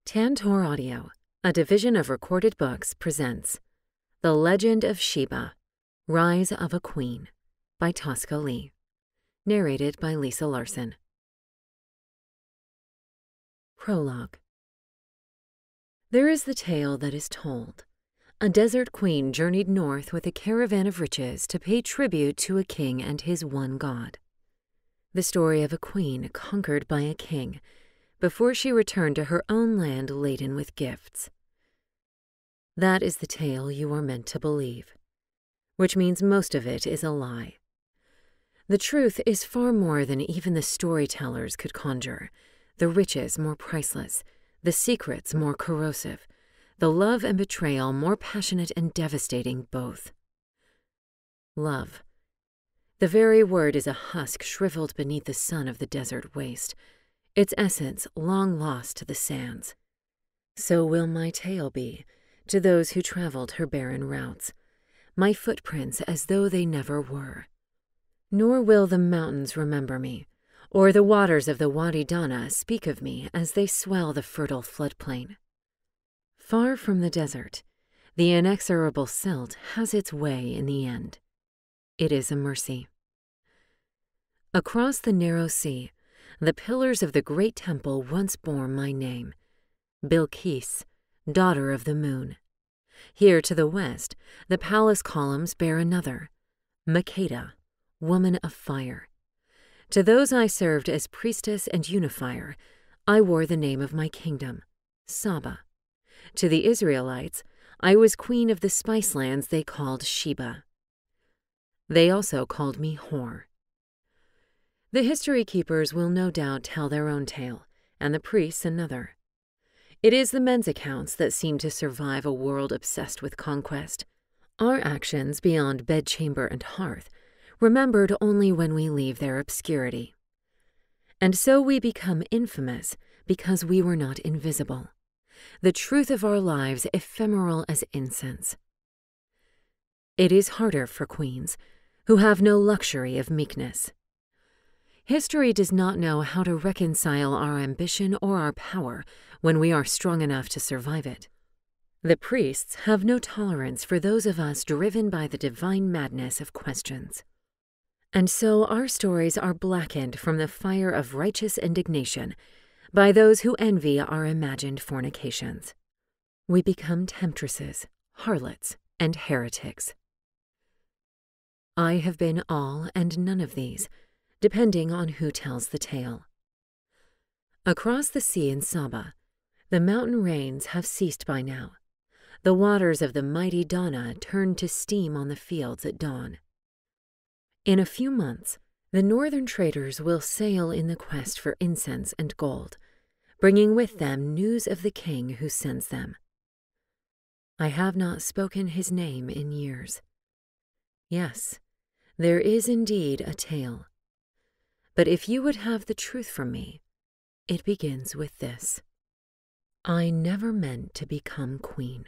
Tantor Audio, a division of Recorded Books, presents The Legend of Sheba, Rise of a Queen by Tosca Lee. Narrated by Larsen. Prologue. There is the tale that is told. A desert queen journeyed north with a caravan of riches to pay tribute to a king and his one god. The story of a queen conquered by a king before she returned to her own land laden with gifts. That is the tale you are meant to believe, which means most of it is a lie. The truth is far more than even the storytellers could conjure, the riches more priceless, the secrets more corrosive, the love and betrayal more passionate and devastating both. Love. The very word is a husk shriveled beneath the sun of the desert waste, its essence long lost to the sands. So will my tale be to those who traveled her barren routes, my footprints as though they never were. Nor will the mountains remember me, or the waters of the Wadi Dana speak of me as they swell the fertile floodplain. Far from the desert, the inexorable silt has its way in the end. It is a mercy. Across the narrow sea, the pillars of the great temple once bore my name, Bilqis, daughter of the moon. Here to the west, the palace columns bear another, Makeda, woman of fire. To those I served as priestess and unifier, I wore the name of my kingdom, Saba. To the Israelites, I was queen of the spice lands they called Sheba. They also called me whore. The history keepers will no doubt tell their own tale, and the priests another. It is the men's accounts that seem to survive a world obsessed with conquest. Our actions beyond bedchamber and hearth, remembered only when we leave their obscurity. And so we become infamous because we were not invisible. The truth of our lives ephemeral as incense. It is harder for queens, who have no luxury of meekness. History does not know how to reconcile our ambition or our power when we are strong enough to survive it. The priests have no tolerance for those of us driven by the divine madness of questions. And so our stories are blackened from the fire of righteous indignation by those who envy our imagined fornications. We become temptresses, harlots, and heretics. I have been all and none of these, depending on who tells the tale. Across the sea in Saba, the mountain rains have ceased by now. The waters of the mighty Dana turned to steam on the fields at dawn. In a few months, the northern traders will sail in the quest for incense and gold, bringing with them news of the king who sends them. I have not spoken his name in years. Yes, there is indeed a tale. But if you would have the truth from me, it begins with this. I never meant to become queen.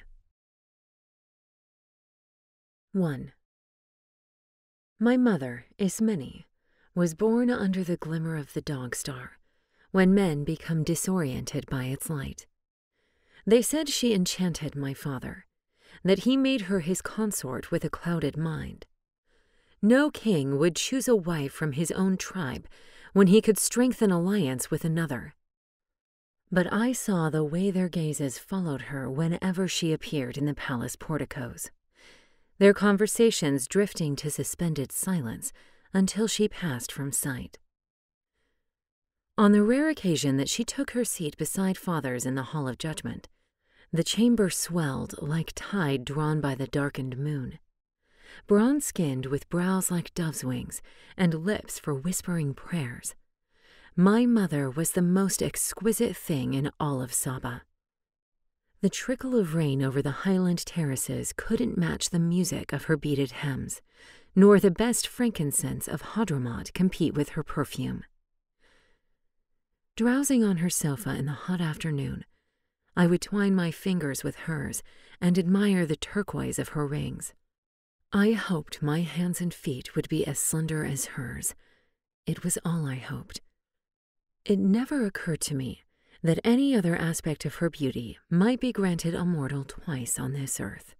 1. My mother, Ismeni, was born under the glimmer of the dog star, when men become disoriented by its light. They said she enchanted my father, that he made her his consort with a clouded mind. No king would choose a wife from his own tribe when he could strengthen alliance with another. But I saw the way their gazes followed her whenever she appeared in the palace porticos, their conversations drifting to suspended silence until she passed from sight. On the rare occasion that she took her seat beside father's in the Hall of Judgment, the chamber swelled like tide drawn by the darkened moon. Bronze-skinned with brows like dove's wings and lips for whispering prayers, my mother was the most exquisite thing in all of Saba. The trickle of rain over the highland terraces couldn't match the music of her beaded hems, nor the best frankincense of Hadramaut compete with her perfume. Drowsing on her sofa in the hot afternoon, I would twine my fingers with hers and admire the turquoise of her rings. I hoped my hands and feet would be as slender as hers. It was all I hoped. It never occurred to me that any other aspect of her beauty might be granted a mortal twice on this earth.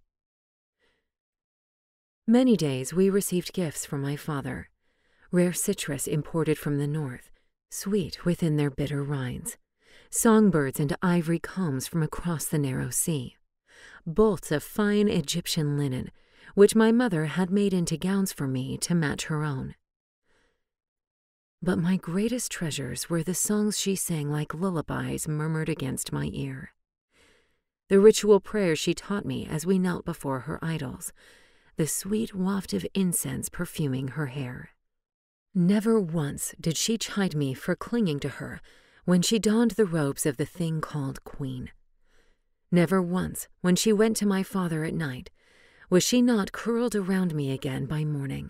Many days we received gifts from my father, rare citrus imported from the north, sweet within their bitter rinds, songbirds and ivory combs from across the narrow sea, bolts of fine Egyptian linen, which my mother had made into gowns for me to match her own. But my greatest treasures were the songs she sang like lullabies murmured against my ear, the ritual prayers she taught me as we knelt before her idols, the sweet waft of incense perfuming her hair. Never once did she chide me for clinging to her when she donned the robes of the thing called queen. Never once, when she went to my father at night, was she not curled around me again by morning.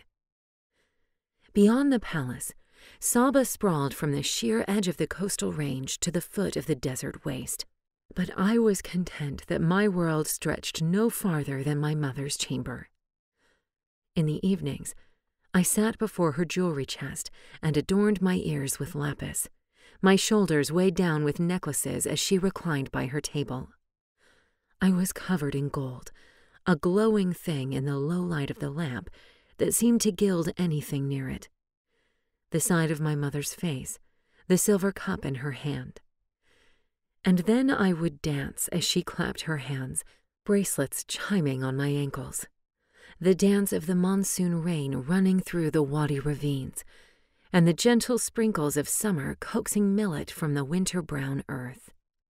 Beyond the palace, Saba sprawled from the sheer edge of the coastal range to the foot of the desert waste. But I was content that my world stretched no farther than my mother's chamber. In the evenings, I sat before her jewelry chest and adorned my ears with lapis, my shoulders weighed down with necklaces as she reclined by her table. I was covered in gold, a glowing thing in the low light of the lamp that seemed to gild anything near it. The side of my mother's face, the silver cup in her hand. And then I would dance as she clapped her hands, bracelets chiming on my ankles. The dance of the monsoon rain running through the wadi ravines, and the gentle sprinkles of summer coaxing millet from the winter-brown earth.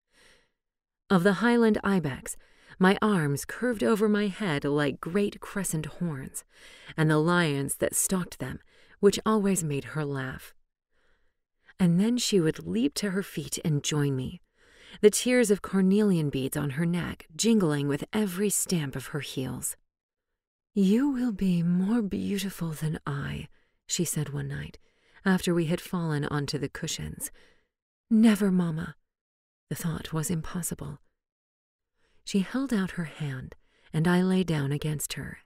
Of the highland ibex, my arms curved over my head like great crescent horns, and the lions that stalked them, which always made her laugh. And then she would leap to her feet and join me, the tears of carnelian beads on her neck jingling with every stamp of her heels. "You will be more beautiful than I," she said one night, after we had fallen onto the cushions. "Never, Mamma." The thought was impossible. She held out her hand, and I lay down against her.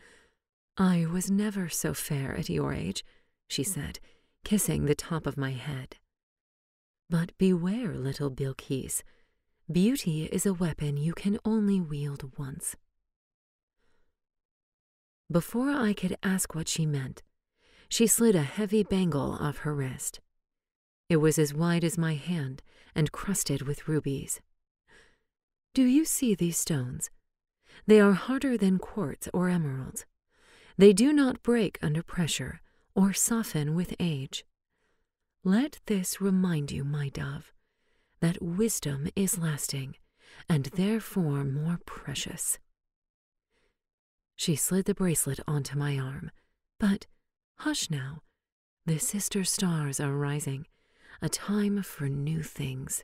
"I was never so fair at your age," she said, kissing the top of my head. "But beware, little Bilquis. Beauty is a weapon you can only wield once." Before I could ask what she meant, she slid a heavy bangle off her wrist. It was as wide as my hand and crusted with rubies. "Do you see these stones? They are harder than quartz or emeralds. They do not break under pressure or soften with age. Let this remind you, my dove, that wisdom is lasting and therefore more precious." She slid the bracelet onto my arm. "But hush now. The sister stars are rising, a time for new things."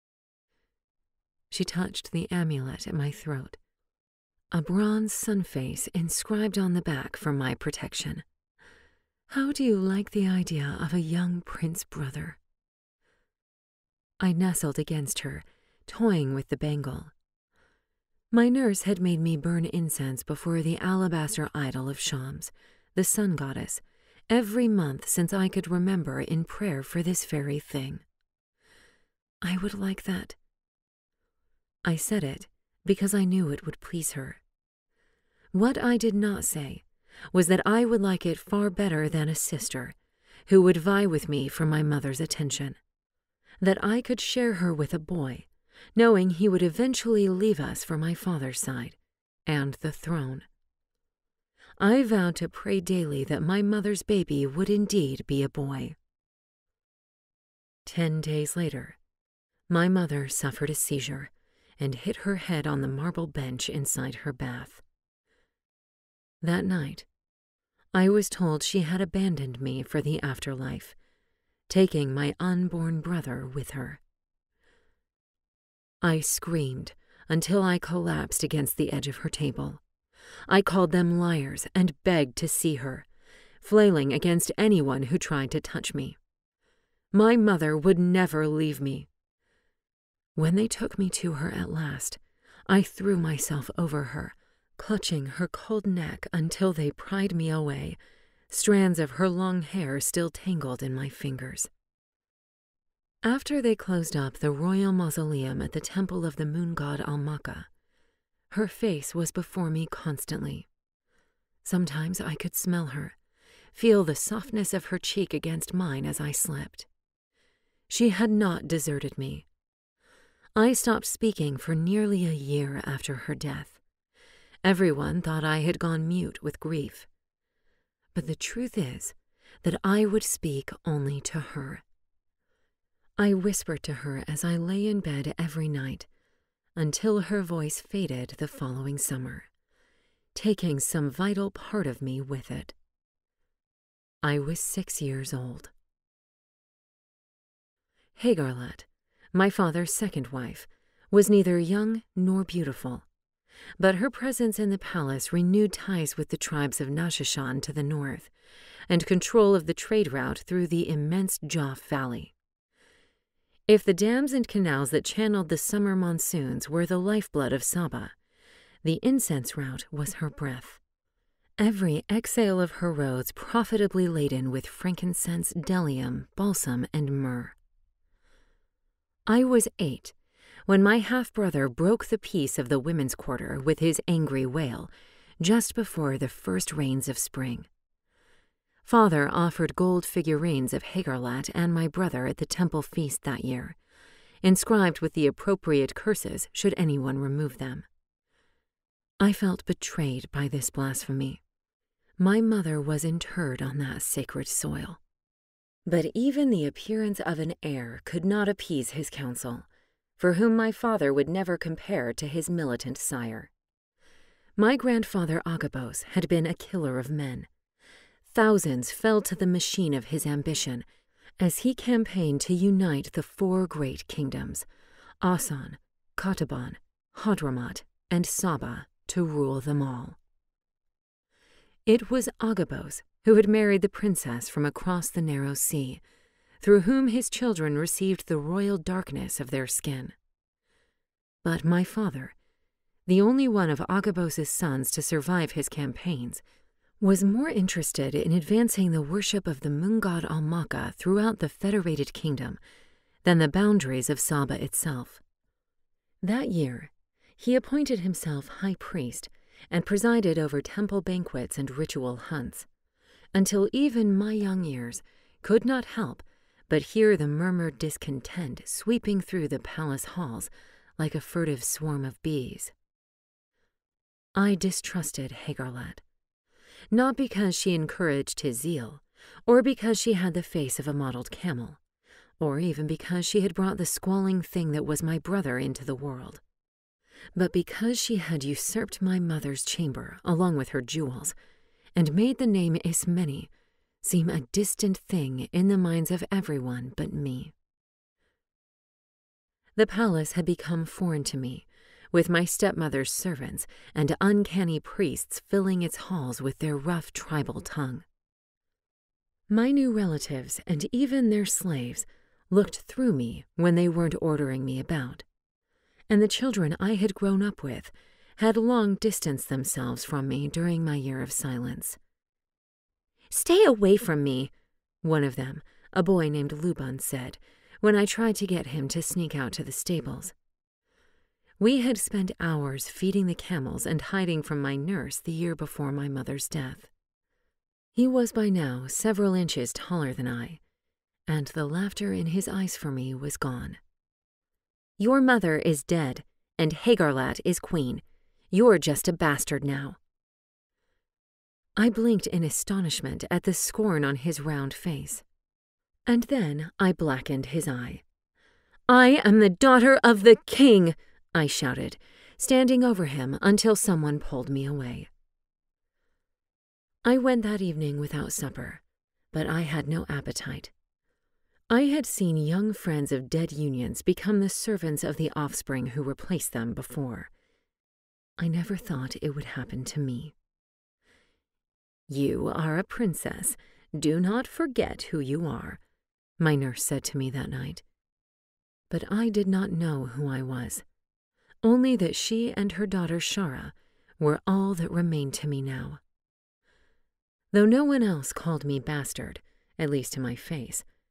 She touched the amulet at my throat, a bronze sun face inscribed on the back for my protection. "How do you like the idea of a young prince brother?" I nestled against her, toying with the bangle. My nurse had made me burn incense before the alabaster idol of Shams, the sun goddess, every month since I could remember in prayer for this very thing. I would like that. I said it because I knew it would please her. What I did not say was that I would like it far better than a sister, who would vie with me for my mother's attention, that I could share her with a boy, knowing he would eventually leave us for my father's side, and the throne. I vowed to pray daily that my mother's baby would indeed be a boy. 10 days later, my mother suffered a seizure and hit her head on the marble bench inside her bath. That night, I was told she had abandoned me for the afterlife, taking my unborn brother with her. I screamed until I collapsed against the edge of her table. I called them liars and begged to see her, flailing against anyone who tried to touch me. My mother would never leave me. When they took me to her at last, I threw myself over her, clutching her cold neck until they pried me away, strands of her long hair still tangled in my fingers. After they closed up the royal mausoleum at the temple of the moon god Almaka, her face was before me constantly. Sometimes I could smell her, feel the softness of her cheek against mine as I slept. She had not deserted me. I stopped speaking for nearly a year after her death. Everyone thought I had gone mute with grief. But the truth is that I would speak only to her. I whispered to her as I lay in bed every night, until her voice faded the following summer, taking some vital part of me with it. I was 6 years old. Hagarlat, my father's second wife, was neither young nor beautiful, but her presence in the palace renewed ties with the tribes of Nashishan to the north, and control of the trade route through the immense Joff Valley. If the dams and canals that channeled the summer monsoons were the lifeblood of Saba, the incense route was her breath. Every exhale of her roads profitably laden with frankincense, bdellium, balsam, and myrrh. I was 8 when my half-brother broke the peace of the women's quarter with his angry wail, just before the first rains of spring. Father offered gold figurines of Hagarlat and my brother at the temple feast that year, inscribed with the appropriate curses should anyone remove them. I felt betrayed by this blasphemy. My mother was interred on that sacred soil. But even the appearance of an heir could not appease his counsel, for whom my father would never compare to his militant sire. My grandfather Agabos had been a killer of men. Thousands fell to the machine of his ambition as he campaigned to unite the 4 great kingdoms, Asan, Kataban, Hadramat, and Saba, to rule them all. It was Agabos who had married the princess from across the narrow sea, through whom his children received the royal darkness of their skin. But my father, the only one of Agabos's sons to survive his campaigns, was more interested in advancing the worship of the moon god Almaka throughout the federated kingdom than the boundaries of Saba itself. That year, he appointed himself high priest and presided over temple banquets and ritual hunts, until even my young ears could not help but hear the murmured discontent sweeping through the palace halls like a furtive swarm of bees. I distrusted Hagarlat, not because she encouraged his zeal, or because she had the face of a mottled camel, or even because she had brought the squalling thing that was my brother into the world, but because she had usurped my mother's chamber along with her jewels, and made the name Ismeni seem a distant thing in the minds of everyone but me. The palace had become foreign to me, with my stepmother's servants and uncanny priests filling its halls with their rough tribal tongue. My new relatives and even their slaves looked through me when they weren't ordering me about, and the children I had grown up with had long distanced themselves from me during my year of silence. "Stay away from me," one of them, a boy named Luban, said when I tried to get him to sneak out to the stables. We had spent hours feeding the camels and hiding from my nurse the year before my mother's death. He was by now several inches taller than I, and the laughter in his eyes for me was gone. "Your mother is dead, and Hagarlat is queen. You're just a bastard now." I blinked in astonishment at the scorn on his round face, and then I blackened his eye. "I am the daughter of the king!" I shouted, standing over him until someone pulled me away. I went that evening without supper, but I had no appetite. I had seen young friends of dead unions become the servants of the offspring who replaced them before. I never thought it would happen to me. "You are a princess. Do not forget who you are," my nurse said to me that night. But I did not know who I was, only that she and her daughter Shara were all that remained to me now. Though no one else called me bastard, at least to my face,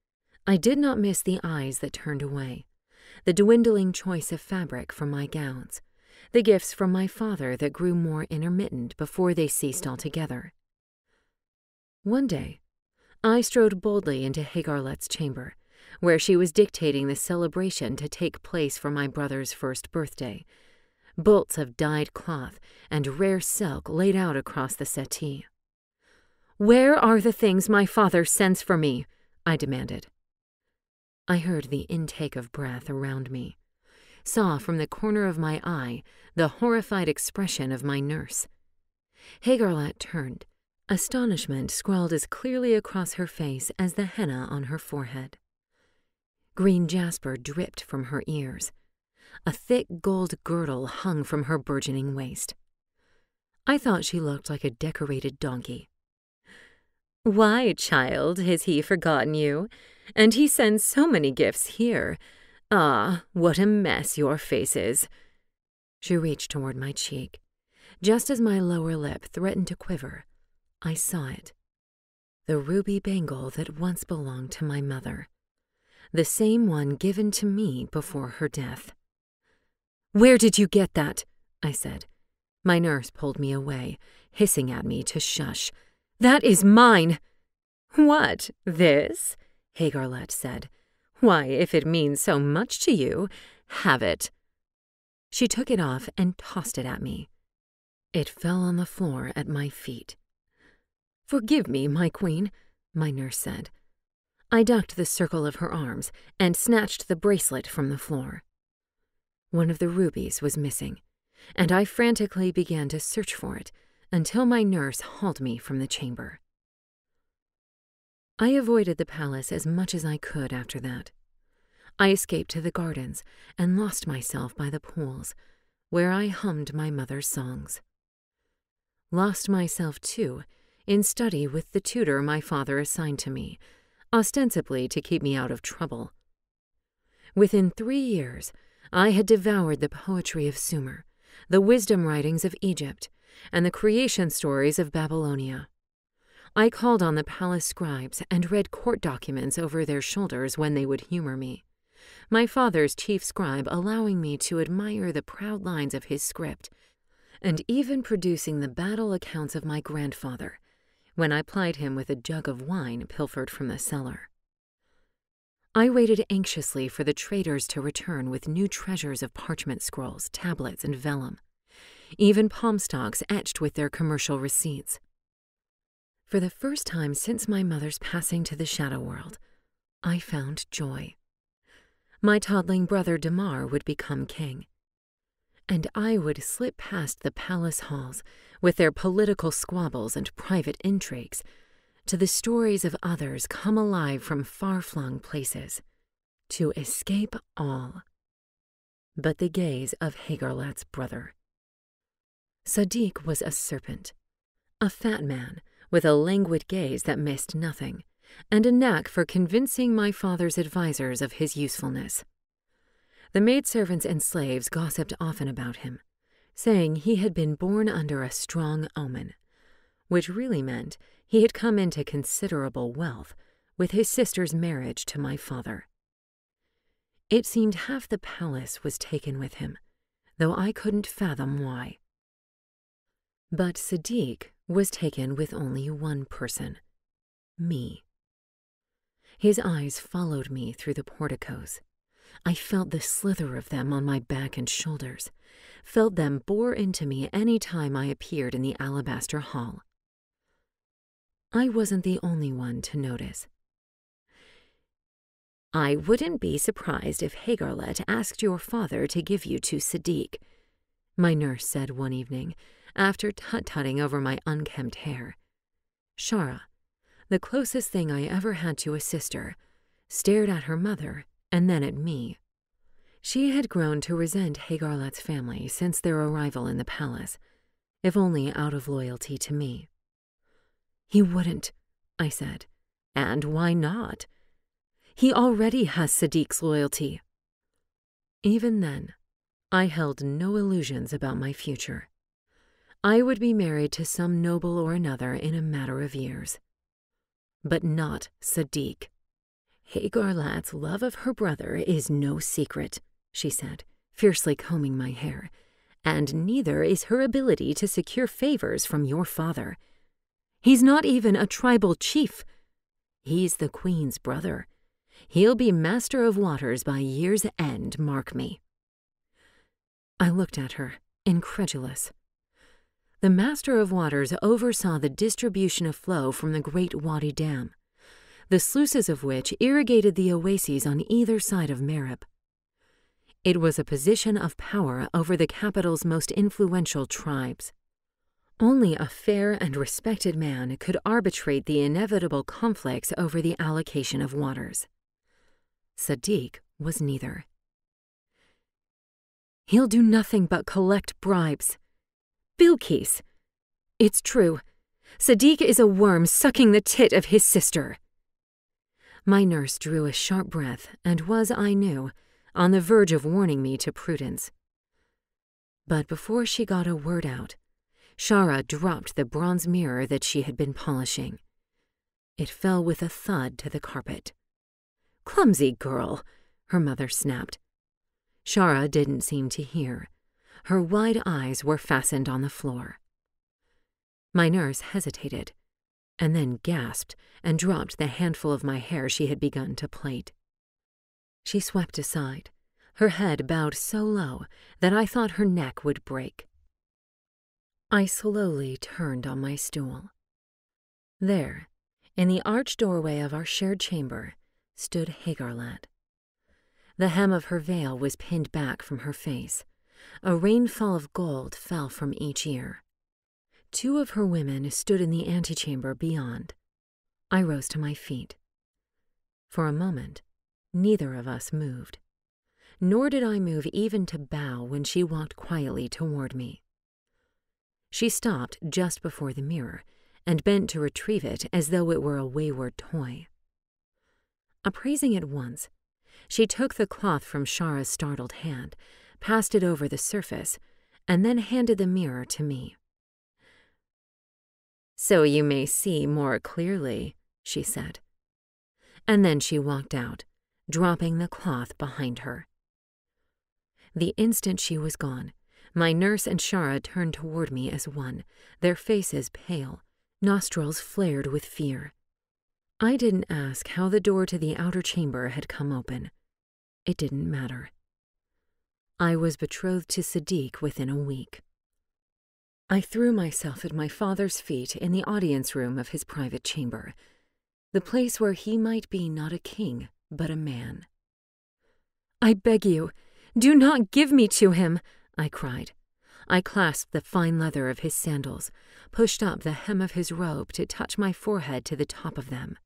I did not miss the eyes that turned away, the dwindling choice of fabric from my gowns, the gifts from my father that grew more intermittent before they ceased altogether. One day, I strode boldly into Hagarlet's chamber, where she was dictating the celebration to take place for my brother's first birthday. Bolts of dyed cloth and rare silk laid out across the settee. "Where are the things my father sends for me?" I demanded. I heard the intake of breath around me, saw from the corner of my eye the horrified expression of my nurse. Hagarlet turned, astonishment scrawled as clearly across her face as the henna on her forehead. Green jasper dripped from her ears. A thick gold girdle hung from her burgeoning waist. I thought she looked like a decorated donkey. "Why, child, has he forgotten you? And he sends so many gifts here. Ah, what a mess your face is." She reached toward my cheek. Just as my lower lip threatened to quiver, I saw it. The ruby bangle that once belonged to my mother. The same one given to me before her death. "Where did you get that?" I said. My nurse pulled me away, hissing at me to shush. "That is mine." "What, this?" Hagarlet said. "Why, if it means so much to you, have it." She took it off and tossed it at me. It fell on the floor at my feet. "Forgive me, my queen," my nurse said. I ducked the circle of her arms and snatched the bracelet from the floor. One of the rubies was missing, and I frantically began to search for it until my nurse hauled me from the chamber. I avoided the palace as much as I could after that. I escaped to the gardens and lost myself by the pools, where I hummed my mother's songs. Lost myself, too, in study with the tutor my father assigned to me, ostensibly to keep me out of trouble. Within 3 years, I had devoured the poetry of Sumer, the wisdom writings of Egypt, and the creation stories of Babylonia. I called on the palace scribes and read court documents over their shoulders when they would humor me, my father's chief scribe allowing me to admire the proud lines of his script, and even producing the battle accounts of my grandfather, when I plied him with a jug of wine pilfered from the cellar. I waited anxiously for the traders to return with new treasures of parchment scrolls, tablets, and vellum, even palm stalks etched with their commercial receipts. For the first time since my mother's passing to the shadow world, I found joy. My toddling brother Damar would become king, and I would slip past the palace halls with their political squabbles and private intrigues to the stories of others come alive from far-flung places, to escape all but the gaze of Hagarlet's brother. Sadiq was a serpent, a fat man with a languid gaze that missed nothing, and a knack for convincing my father's advisers of his usefulness. The maidservants and slaves gossiped often about him, saying he had been born under a strong omen, which really meant he had come into considerable wealth with his sister's marriage to my father. It seemed half the palace was taken with him, though I couldn't fathom why. But Sadiq was taken with only one person, me. His eyes followed me through the porticos. I felt the slither of them on my back and shoulders, felt them bore into me any time I appeared in the alabaster hall. I wasn't the only one to notice. "I wouldn't be surprised if Hagarlet asked your father to give you to Sadiq," my nurse said one evening, after tut-tutting over my unkempt hair. Shara, the closest thing I ever had to a sister, stared at her mother and then at me. She had grown to resent Hagarlet's family since their arrival in the palace, if only out of loyalty to me. "He wouldn't," I said. "And why not?" "He already has Sadiq's loyalty." Even then, I held no illusions about my future. I would be married to some noble or another in a matter of years. But not Sadiq. Hagarlat's love of her brother is no secret, she said, fiercely combing my hair, and neither is her ability to secure favors from your father. He's not even a tribal chief. He's the queen's brother. He'll be master of waters by year's end, mark me. I looked at her, incredulous. The master of waters oversaw the distribution of flow from the great Wadi Dam, the sluices of which irrigated the oases on either side of Merib. It was a position of power over the capital's most influential tribes. Only a fair and respected man could arbitrate the inevitable conflicts over the allocation of waters. Sadiq was neither. He'll do nothing but collect bribes. Bilquis! It's true. Sadiq is a worm sucking the tit of his sister. My nurse drew a sharp breath and was, I knew, on the verge of warning me to prudence. But before she got a word out, Shara dropped the bronze mirror that she had been polishing. It fell with a thud to the carpet. "Clumsy girl," her mother snapped. Shara didn't seem to hear. Her wide eyes were fastened on the floor. My nurse hesitated, and then gasped and dropped the handful of my hair she had begun to plait. She swept aside, her head bowed so low that I thought her neck would break. I slowly turned on my stool. There, in the arched doorway of our shared chamber, stood Hagarlat. The hem of her veil was pinned back from her face. A rainfall of gold fell from each ear. 2 of her women stood in the antechamber beyond. I rose to my feet. For a moment, neither of us moved. Nor did I move even to bow when she walked quietly toward me. She stopped just before the mirror and bent to retrieve it as though it were a wayward toy. Appraising it once, she took the cloth from Shara's startled hand, passed it over the surface, and then handed the mirror to me. "So you may see more clearly," she said. And then she walked out, dropping the cloth behind her. The instant she was gone, my nurse and Shara turned toward me as one, their faces pale, nostrils flared with fear. I didn't ask how the door to the outer chamber had come open. It didn't matter. I was betrothed to Sadiq within a week. I threw myself at my father's feet in the audience room of his private chamber, the place where he might be not a king, but a man. "I beg you, do not give me to him," I cried. I clasped the fine leather of his sandals, pushed up the hem of his robe to touch my forehead to the top of them.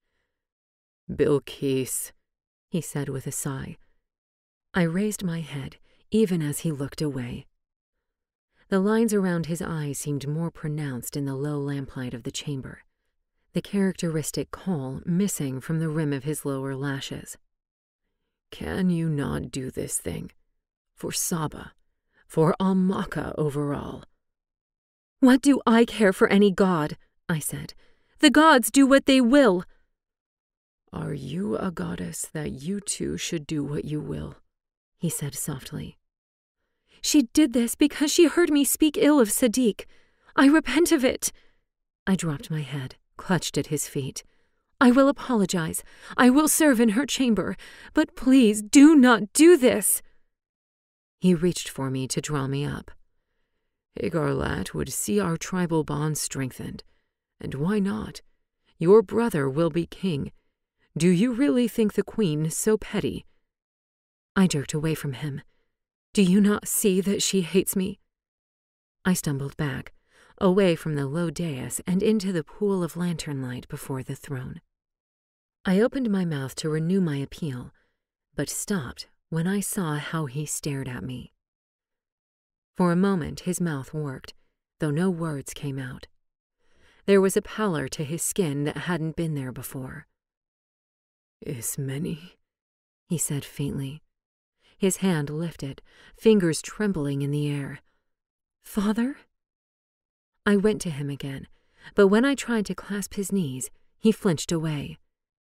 "Bilquis," he said with a sigh. I raised my head, even as he looked away. The lines around his eyes seemed more pronounced in the low lamplight of the chamber, the characteristic kohl missing from the rim of his lower lashes. "Can you not do this thing? For Saba, for Al-Maka overall?" "What do I care for any god?" I said. "The gods do what they will." "Are you a goddess that you too should do what you will?" he said softly. "She did this because she heard me speak ill of Sadiq. I repent of it." I dropped my head, clutched at his feet. "I will apologize. I will serve in her chamber. But please do not do this." He reached for me to draw me up. "Hagarlat would see our tribal bonds strengthened. And why not? Your brother will be king. Do you really think the queen so petty?" I jerked away from him. "Do you not see that she hates me?" I stumbled back, away from the low dais and into the pool of lantern light before the throne. I opened my mouth to renew my appeal, but stopped when I saw how he stared at me. For a moment his mouth worked, though no words came out. There was a pallor to his skin that hadn't been there before. "Ismeni," he said faintly. His hand lifted, fingers trembling in the air. "Father?" I went to him again, but when I tried to clasp his knees, he flinched away.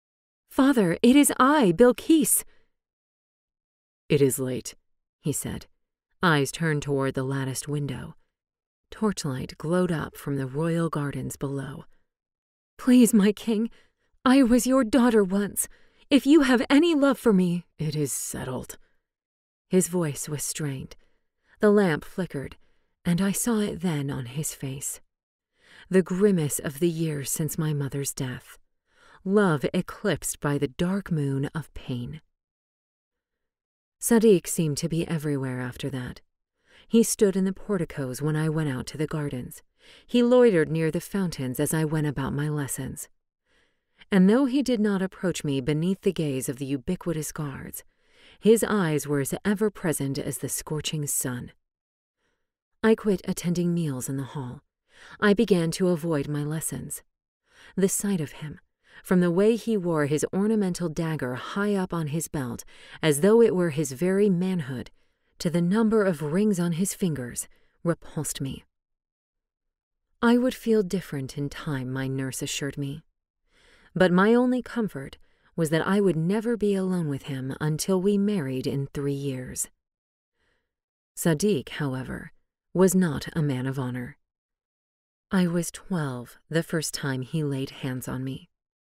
"Father, it is I, Bilquis." "It is late," he said, eyes turned toward the latticed window. Torchlight glowed up from the royal gardens below. "Please, my king, I was your daughter once. If you have any love for me—" "It is settled." His voice was strained. The lamp flickered, and I saw it then on his face. The grimace of the years since my mother's death. Love eclipsed by the dark moon of pain. Sadiq seemed to be everywhere after that. He stood in the porticos when I went out to the gardens. He loitered near the fountains as I went about my lessons. And though he did not approach me beneath the gaze of the ubiquitous guards, his eyes were as ever-present as the scorching sun. I quit attending meals in the hall. I began to avoid my lessons. The sight of him, from the way he wore his ornamental dagger high up on his belt, as though it were his very manhood, to the number of rings on his fingers, repulsed me. I would feel different in time, my nurse assured me. But my only comfort was that I would never be alone with him until we married in 3 years. Sadiq, however, was not a man of honor. I was 12 the first time he laid hands on me.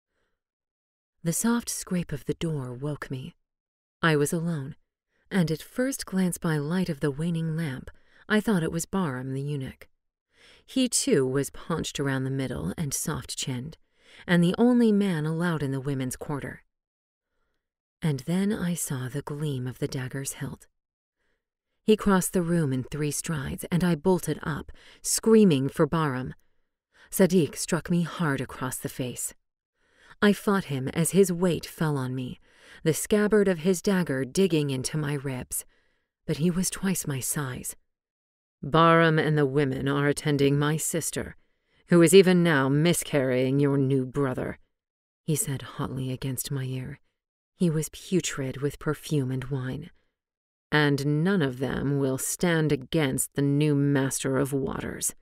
The soft scrape of the door woke me. I was alone, and at first glance by light of the waning lamp, I thought it was Bahram the eunuch. He, too, was paunched around the middle and soft-chinned, and the only man allowed in the women's quarter. And then I saw the gleam of the dagger's hilt. He crossed the room in 3 strides, and I bolted up, screaming for Bahram. Sadiq struck me hard across the face. I fought him as his weight fell on me, the scabbard of his dagger digging into my ribs, but he was twice my size. "Bahram and the women are attending my sister, who is even now miscarrying your new brother," he said hotly against my ear. He was putrid with perfume and wine. "And none of them will stand against the new master of waters."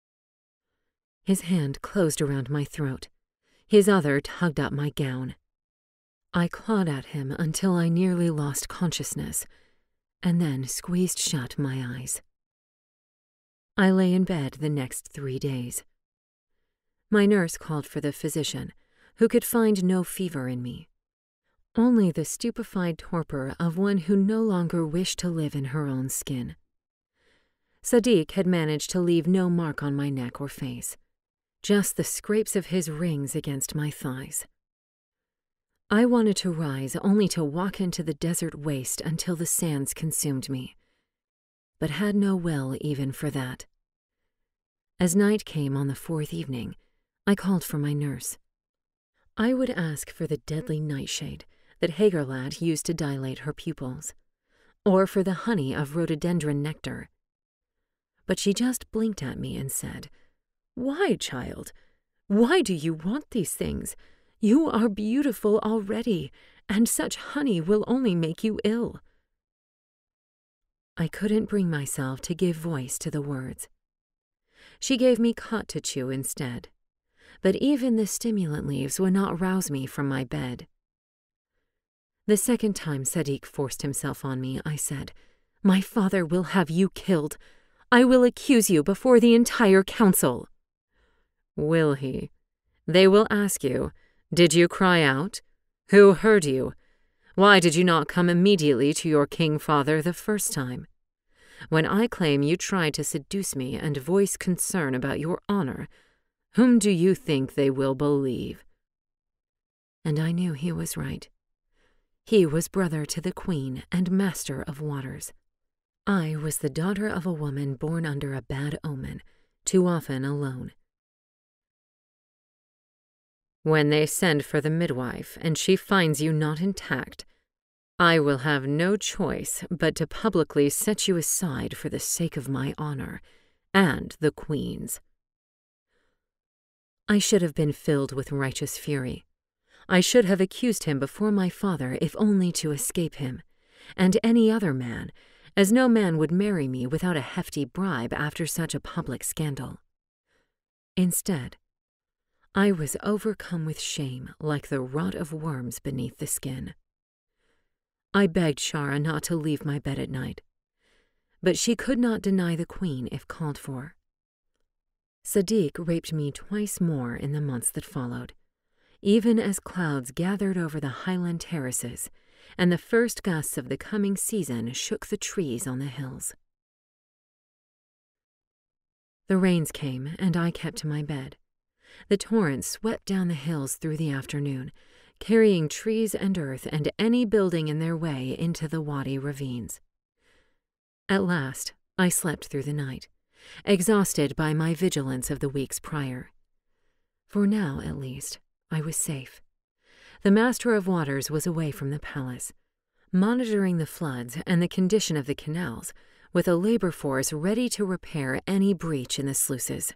His hand closed around my throat. His other tugged up my gown. I clawed at him until I nearly lost consciousness, and then squeezed shut my eyes. I lay in bed the next 3 days. My nurse called for the physician, who could find no fever in me. Only the stupefied torpor of one who no longer wished to live in her own skin. Sadiq had managed to leave no mark on my neck or face, just the scrapes of his rings against my thighs. I wanted to rise only to walk into the desert waste until the sands consumed me, but had no will even for that. As night came on the 4th evening, I called for my nurse. I would ask for the deadly nightshade that Hagerlad used to dilate her pupils, or for the honey of rhododendron nectar. But she just blinked at me and said, "Why, child? Why do you want these things? You are beautiful already, and such honey will only make you ill." I couldn't bring myself to give voice to the words. She gave me khat to chew instead, but even the stimulant leaves would not rouse me from my bed. The second time Sadiq forced himself on me, I said, "My father will have you killed. I will accuse you before the entire council." "Will he? They will ask you, 'Did you cry out? Who heard you? Why did you not come immediately to your king-father the first time? When I claim you tried to seduce me and voice concern about your honor, whom do you think they will believe?" And I knew he was right. He was brother to the queen and master of waters. I was the daughter of a woman born under a bad omen, too often alone. "When they send for the midwife and she finds you not intact, I will have no choice but to publicly set you aside for the sake of my honor and the queen's." I should have been filled with righteous fury. I should have accused him before my father if only to escape him, and any other man, as no man would marry me without a hefty bribe after such a public scandal. Instead, I was overcome with shame like the rot of worms beneath the skin. I begged Shara not to leave my bed at night, but she could not deny the queen if called for. Sadiq raped me twice more in the months that followed, even as clouds gathered over the highland terraces and the first gusts of the coming season shook the trees on the hills. The rains came, and I kept to my bed. The torrent swept down the hills through the afternoon, carrying trees and earth and any building in their way into the wadi ravines. At last, I slept through the night, exhausted by my vigilance of the weeks prior. For now, at least, I was safe. The Master of Waters was away from the palace, monitoring the floods and the condition of the canals, with a labor force ready to repair any breach in the sluices.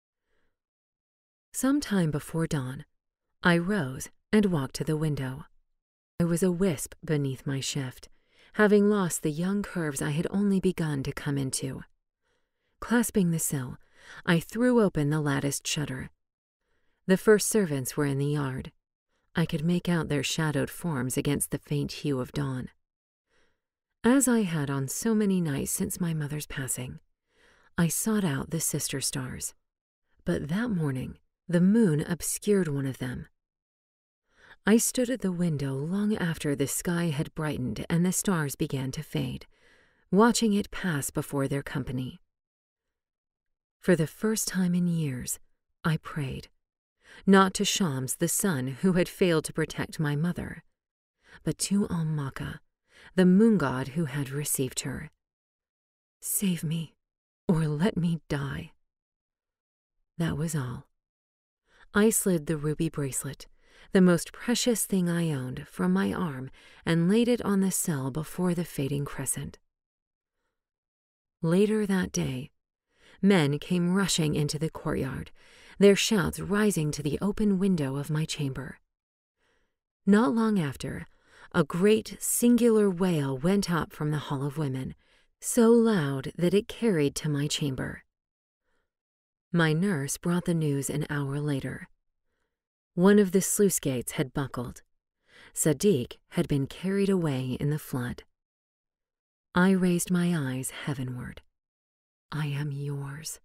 Some time before dawn, I rose and walked to the window. I was a wisp beneath my shift, having lost the young curves I had only begun to come into. Clasping the sill, I threw open the latticed shutter. The first servants were in the yard. I could make out their shadowed forms against the faint hue of dawn. As I had on so many nights since my mother's passing, I sought out the sister stars. But that morning, the moon obscured one of them. I stood at the window long after the sky had brightened and the stars began to fade, watching it pass before their company. For the first time in years, I prayed, not to Shams, the sun who had failed to protect my mother, but to Al-Maka, the moon god who had received her. Save me, or let me die. That was all. I slid the ruby bracelet, the most precious thing I owned, from my arm and laid it on the sill before the fading crescent. Later that day, men came rushing into the courtyard, their shouts rising to the open window of my chamber. Not long after, a great singular wail went up from the Hall of Women, so loud that it carried to my chamber. My nurse brought the news an hour later. One of the sluice gates had buckled. Sadiq had been carried away in the flood. I raised my eyes heavenward. I am yours.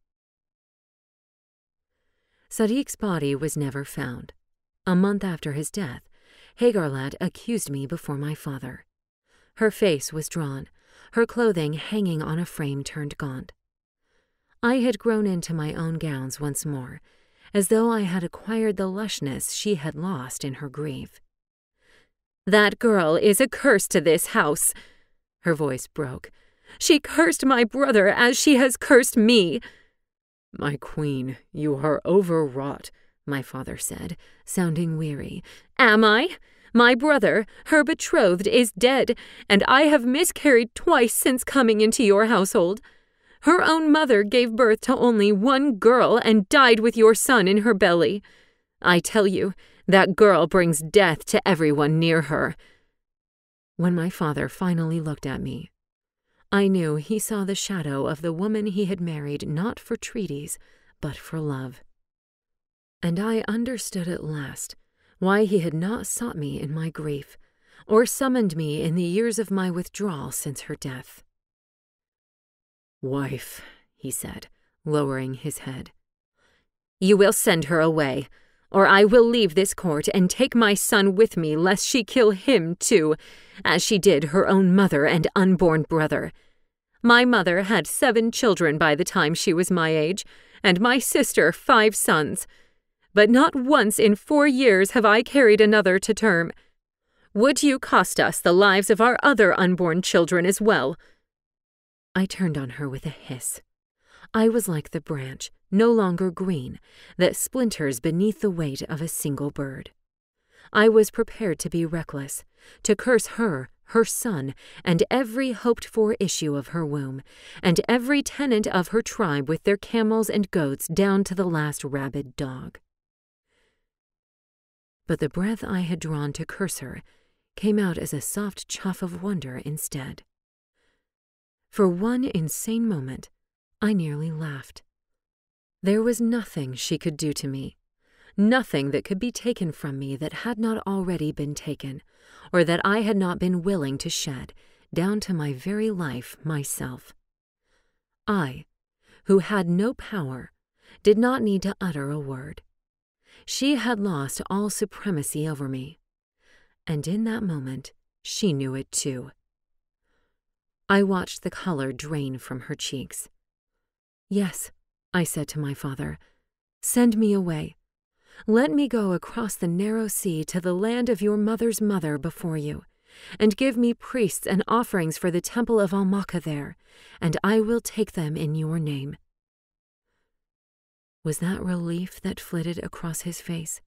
Sadiq's body was never found. A month after his death, Hagarlat accused me before my father. Her face was drawn, her clothing hanging on a frame turned gaunt. I had grown into my own gowns once more, as though I had acquired the lushness she had lost in her grief. "That girl is a curse to this house," her voice broke. "She cursed my brother as she has cursed me." "My queen, you are overwrought," my father said, sounding weary. "Am I? My brother, her betrothed, is dead, and I have miscarried twice since coming into your household. Her own mother gave birth to only one girl and died with your son in her belly. I tell you, that girl brings death to everyone near her." When my father finally looked at me, I knew he saw the shadow of the woman he had married not for treaties, but for love. And I understood at last why he had not sought me in my grief, or summoned me in the years of my withdrawal since her death. "Wife," he said, lowering his head. "You will send her away, or I will leave this court and take my son with me lest she kill him too, as she did her own mother and unborn brother. My mother had 7 children by the time she was my age, and my sister 5 sons. But not once in 4 years have I carried another to term. Would you cost us the lives of our other unborn children as well?" I turned on her with a hiss. I was like the branch, no longer green, that splinters beneath the weight of a single bird. I was prepared to be reckless, to curse her, her son, and every hoped-for issue of her womb, and every tenant of her tribe with their camels and goats down to the last rabid dog. But the breath I had drawn to curse her came out as a soft chuff of wonder instead. For one insane moment, I nearly laughed. There was nothing she could do to me, Nothing that could be taken from me that had not already been taken, or that I had not been willing to shed, down to my very life myself. I, who had no power, did not need to utter a word. She had lost all supremacy over me, and in that moment she knew it too. I watched the color drain from her cheeks. "Yes," I said to my father, "send me away. Let me go across the narrow sea to the land of your mother's mother before you, and give me priests and offerings for the temple of Almaka there, and I will take them in your name." Was that relief that flitted across his face?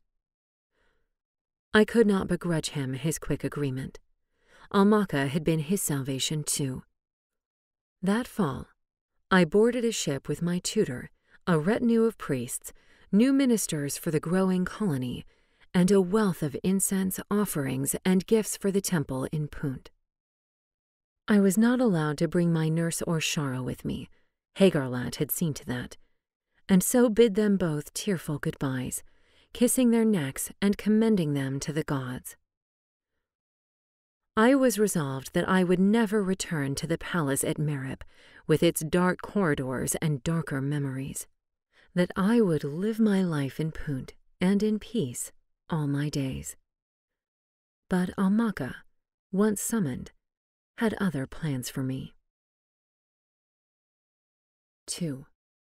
I could not begrudge him his quick agreement. Almaka had been his salvation too. That fall, I boarded a ship with my tutor, a retinue of priests, new ministers for the growing colony, and a wealth of incense, offerings, and gifts for the temple in Punt. I was not allowed to bring my nurse or Shara with me. Hagarlat had seen to that, and so bid them both tearful goodbyes, kissing their necks and commending them to the gods. I was resolved that I would never return to the palace at Merib, with its dark corridors and darker memories, that I would live my life in Punt and in peace all my days. But Almaka, once summoned, had other plans for me. 2.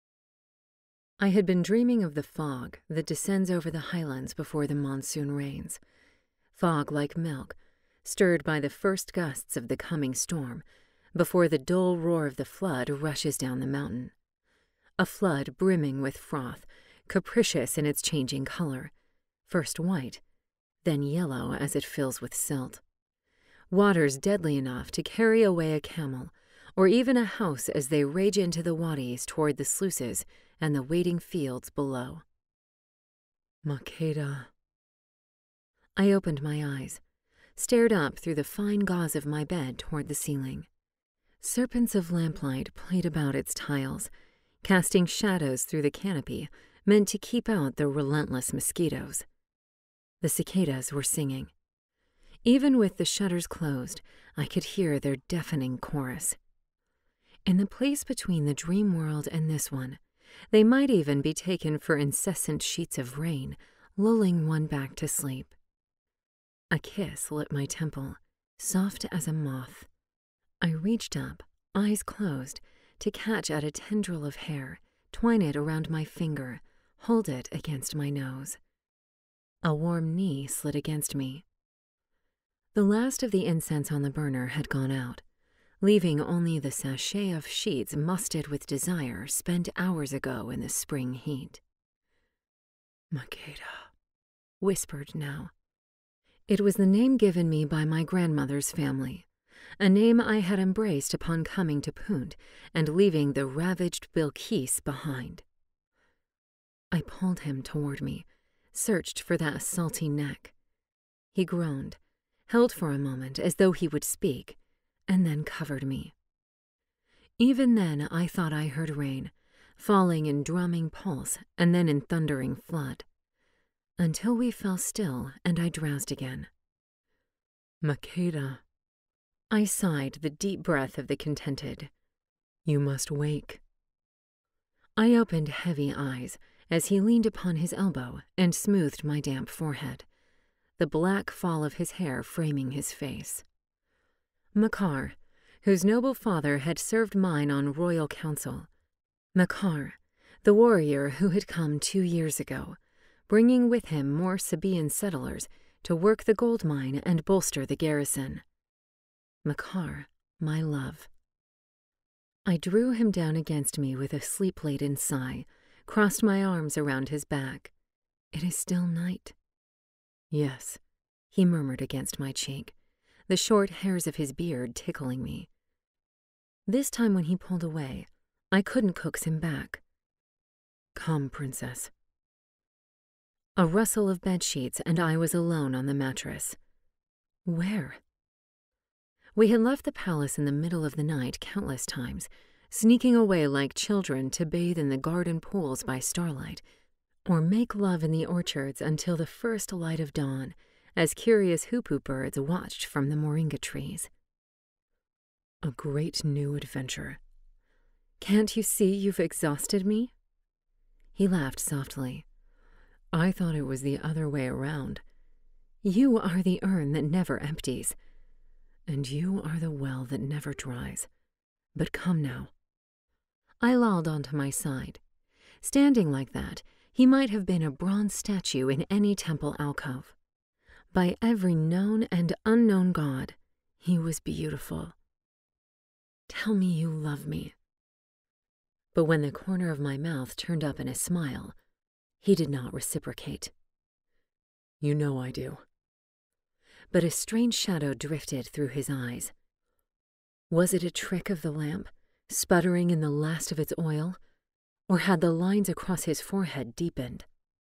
I had been dreaming of the fog that descends over the highlands before the monsoon rains. Fog like milk, stirred by the first gusts of the coming storm, before the dull roar of the flood rushes down the mountain. A flood brimming with froth, capricious in its changing color, first white, then yellow as it fills with silt. Waters deadly enough to carry away a camel, or even a house as they rage into the wadis toward the sluices and the waiting fields below. Makeda. I opened my eyes, stared up through the fine gauze of my bed toward the ceiling. Serpents of lamplight played about its tiles, casting shadows through the canopy, meant to keep out the relentless mosquitoes. The cicadas were singing. Even with the shutters closed, I could hear their deafening chorus. In the place between the dream world and this one, they might even be taken for incessant sheets of rain, lulling one back to sleep. A kiss lit my temple, soft as a moth. I reached up, eyes closed, to catch at a tendril of hair, twine it around my finger, hold it against my nose. A warm knee slid against me. The last of the incense on the burner had gone out, leaving only the sachet of sheets musted with desire spent hours ago in the spring heat. Makeda, whispered now. It was the name given me by my grandmother's family, a name I had embraced upon coming to Punt and leaving the ravaged Bilquis behind. I pulled him toward me, searched for that salty neck. He groaned, held for a moment as though he would speak, and then covered me. Even then I thought I heard rain, falling in drumming pulse and then in thundering flood, until we fell still and I drowsed again. Makeda. I sighed the deep breath of the contented. You must wake. I opened heavy eyes as he leaned upon his elbow and smoothed my damp forehead, the black fall of his hair framing his face. Makar, whose noble father had served mine on royal council. Makar, the warrior who had come 2 years ago, bringing with him more Sabaean settlers to work the gold mine and bolster the garrison. Makar, my love. I drew him down against me with a sleep-laden sigh, crossed my arms around his back. It is still night. Yes, he murmured against my cheek, the short hairs of his beard tickling me. This time when he pulled away, I couldn't coax him back. Come, princess. A rustle of bedsheets and I was alone on the mattress. Where? We had left the palace in the middle of the night countless times, sneaking away like children to bathe in the garden pools by starlight, or make love in the orchards until the first light of dawn, as curious hoopoe birds watched from the moringa trees. A great new adventure. Can't you see you've exhausted me? He laughed softly. I thought it was the other way around. You are the urn that never empties, and you are the well that never dries. But come now. I lolled onto my side. Standing like that, he might have been a bronze statue in any temple alcove. By every known and unknown god, he was beautiful. Tell me you love me. But when the corner of my mouth turned up in a smile, he did not reciprocate. You know I do. But a strange shadow drifted through his eyes. Was it a trick of the lamp, sputtering in the last of its oil, or had the lines across his forehead deepened?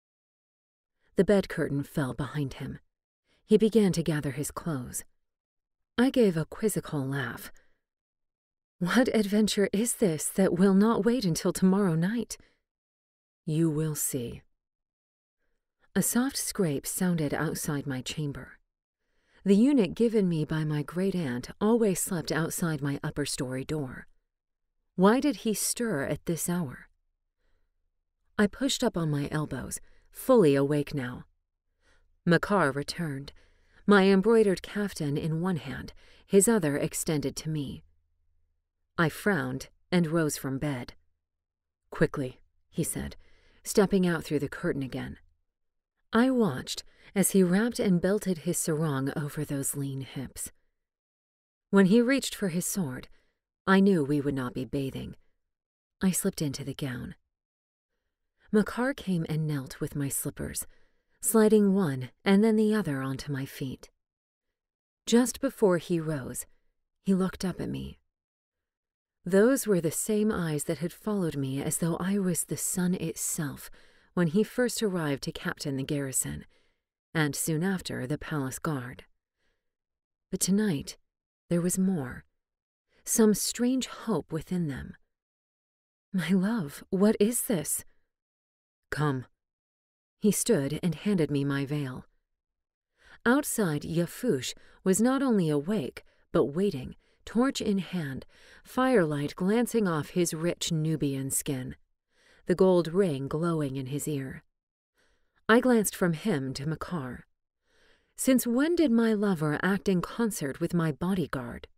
The bed curtain fell behind him. He began to gather his clothes. I gave a quizzical laugh. What adventure is this that will not wait until tomorrow night? You will see. A soft scrape sounded outside my chamber. The eunuch given me by my great-aunt always slept outside my upper-story door. Why did he stir at this hour? I pushed up on my elbows, fully awake now. Makar returned, my embroidered caftan in one hand, his other extended to me. I frowned and rose from bed. Quickly, he said, stepping out through the curtain again. I watched as he wrapped and belted his sarong over those lean hips. When he reached for his sword, I knew we would not be bathing. I slipped into the gown. Makar came and knelt with my slippers, sliding one and then the other onto my feet. Just before he rose, he looked up at me. Those were the same eyes that had followed me as though I was the sun itself when he first arrived to captain the garrison, and soon after the palace guard. But tonight there was more, some strange hope within them. My love, what is this? Come. He stood and handed me my veil. Outside, Yafush was not only awake, but waiting, torch in hand, firelight glancing off his rich Nubian skin, the gold ring glowing in his ear. I glanced from him to Makar. Since when did my lover act in concert with my bodyguard?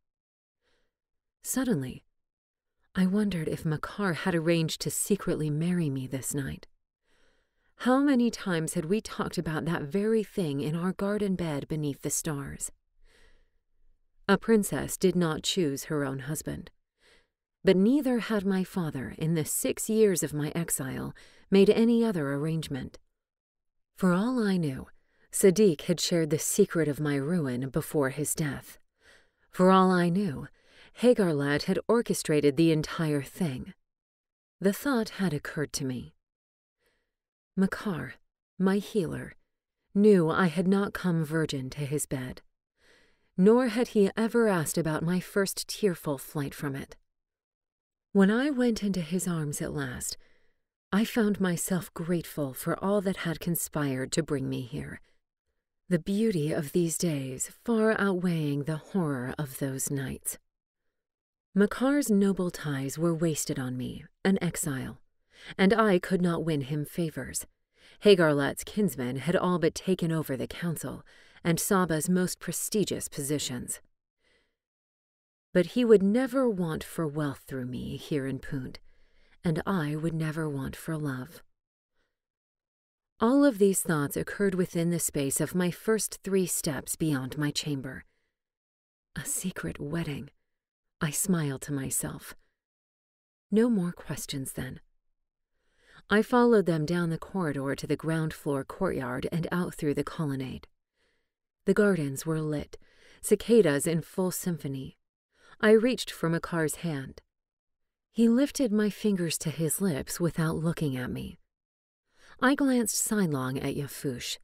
Suddenly, I wondered if Makar had arranged to secretly marry me this night. How many times had we talked about that very thing in our garden bed beneath the stars? A princess did not choose her own husband, but neither had my father in the 6 years of my exile made any other arrangement. For all I knew, Sadiq had shared the secret of my ruin before his death. For all I knew, Hagarlat had orchestrated the entire thing. The thought had occurred to me. Makar, my healer, knew I had not come virgin to his bed, nor had he ever asked about my first tearful flight from it. When I went into his arms at last, I found myself grateful for all that had conspired to bring me here, the beauty of these days far outweighing the horror of those nights. Makar's noble ties were wasted on me, an exile, and I could not win him favors. Hagarlat's kinsmen had all but taken over the council and Saba's most prestigious positions. But he would never want for wealth through me here in Punt, and I would never want for love. All of these thoughts occurred within the space of my first 3 steps beyond my chamber. A secret wedding. I smiled to myself. No more questions, then. I followed them down the corridor to the ground-floor courtyard and out through the colonnade. The gardens were lit, cicadas in full symphony. I reached for Makar's hand. He lifted my fingers to his lips without looking at me. I glanced sidelong at Yafush.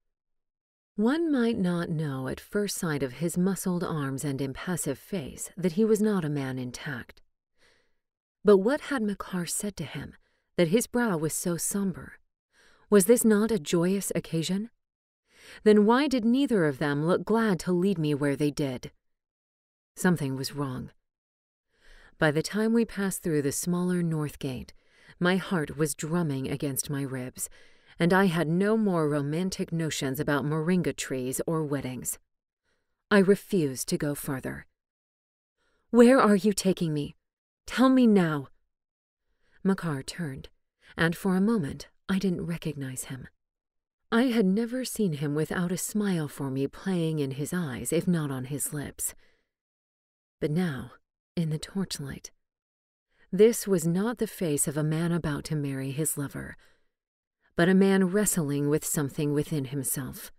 One might not know at first sight of his muscled arms and impassive face that he was not a man intact. But what had Makar said to him, that his brow was so somber? Was this not a joyous occasion? Then why did neither of them look glad to lead me where they did? Something was wrong. By the time we passed through the smaller north gate, my heart was drumming against my ribs, and I had no more romantic notions about moringa trees or weddings. I refused to go further. "Where are you taking me? Tell me now." Makar turned, and for a moment I didn't recognize him. I had never seen him without a smile for me playing in his eyes, if not on his lips. But now, in the torchlight, this was not the face of a man about to marry his lover, but a man wrestling with something within himself.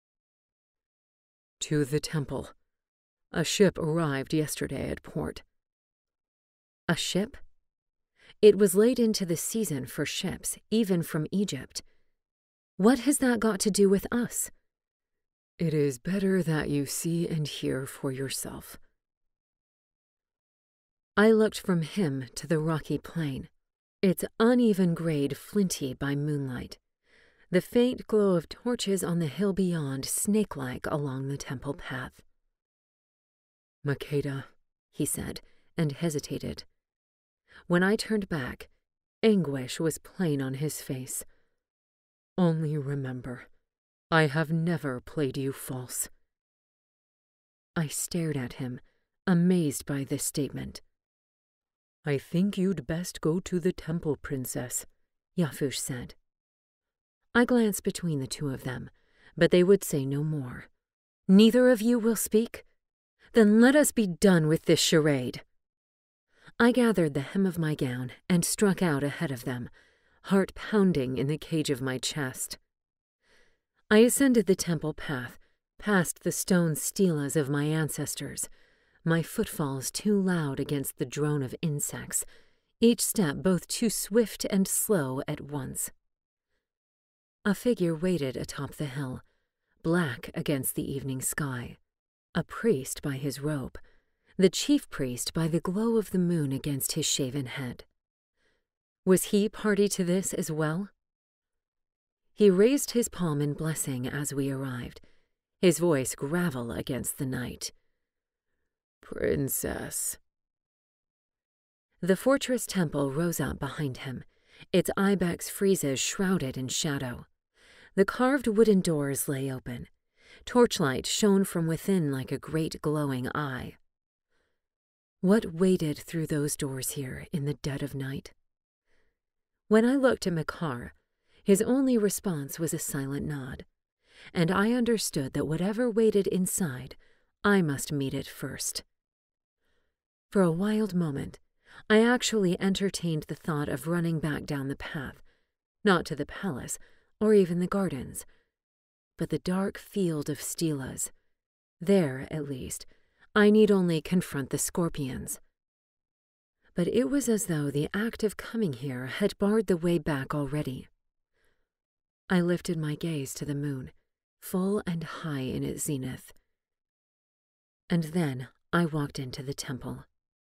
"To the temple. A ship arrived yesterday at port." A ship? It was late into the season for ships, even from Egypt. What has that got to do with us? "It is better that you see and hear for yourself." I looked from him to the rocky plain, its uneven grade flinty by moonlight, the faint glow of torches on the hill beyond snake-like along the temple path. "Makeda," he said, and hesitated. When I turned back, anguish was plain on his face. "Only remember, I have never played you false." I stared at him, amazed by this statement. "I think you'd best go to the temple, princess," Yafush said. I glanced between the two of them, but they would say no more. "Neither of you will speak? Then let us be done with this charade." I gathered the hem of my gown and struck out ahead of them, heart pounding in the cage of my chest. I ascended the temple path, past the stone stelas of my ancestors, my footfalls too loud against the drone of insects, each step both too swift and slow at once. A figure waited atop the hill, black against the evening sky, a priest by his robe, the chief priest by the glow of the moon against his shaven head. Was he party to this as well? He raised his palm in blessing as we arrived, his voice gravel against the night. "Princess." The fortress temple rose up behind him, its ibex friezes shrouded in shadow. The carved wooden doors lay open. Torchlight shone from within like a great glowing eye. What waited through those doors here in the dead of night? When I looked at Makar, his only response was a silent nod, and I understood that whatever waited inside, I must meet it first. For a wild moment, I actually entertained the thought of running back down the path, not to the palace or even the gardens, but the dark field of stelas. There, at least, I need only confront the scorpions. But it was as though the act of coming here had barred the way back already. I lifted my gaze to the moon, full and high in its zenith. And then I walked into the temple.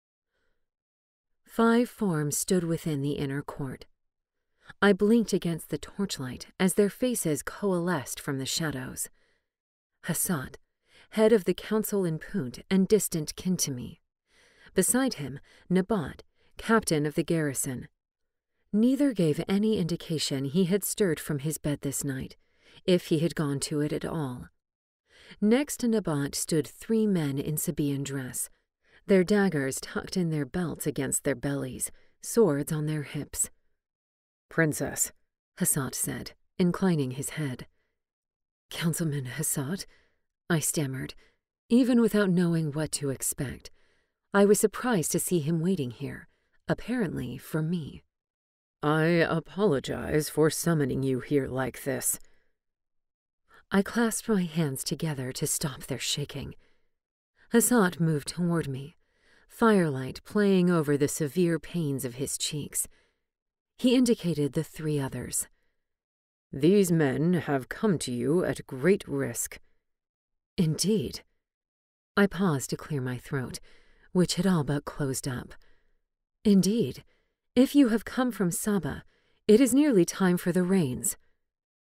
5 forms stood within the inner court. I blinked against the torchlight as their faces coalesced from the shadows. Hassad, head of the council in Punt and distant kin to me. Beside him, Nabat, captain of the garrison. Neither gave any indication he had stirred from his bed this night, if he had gone to it at all. Next to Nabat stood 3 men in Sabaean dress, their daggers tucked in their belts against their bellies, swords on their hips. "Princess," Hassad said, inclining his head. "Councilman Hassad?" I stammered, even without knowing what to expect. I was surprised to see him waiting here, apparently for me. "I apologize for summoning you here like this." I clasped my hands together to stop their shaking. Hassad moved toward me, firelight playing over the severe pains of his cheeks. He indicated the 3 others. "These men have come to you at great risk." "Indeed." I paused to clear my throat, which had all but closed up. "Indeed, if you have come from Saba, it is nearly time for the rains."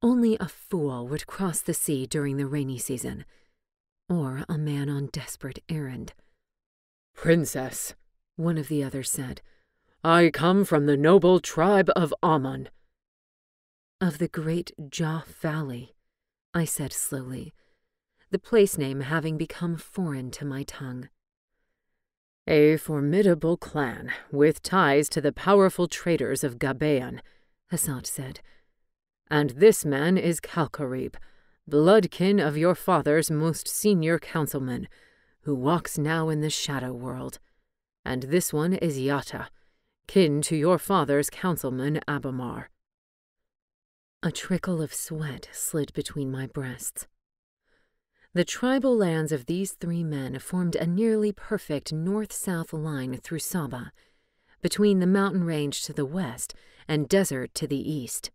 Only a fool would cross the sea during the rainy season, or a man on desperate errand. "Princess," one of the others said, "I come from the noble tribe of Ammon." "Of the great Jaw Valley," I said slowly, the place name having become foreign to my tongue. "A formidable clan, with ties to the powerful traders of Gabaon," Hassat said. "And this man is Calcarib, bloodkin of your father's most senior councilman, who walks now in the shadow world. And this one is Yatta, kin to your father's councilman Abamar." A trickle of sweat slid between my breasts. The tribal lands of these three men formed a nearly perfect north-south line through Saba, between the mountain range to the west and desert to the east.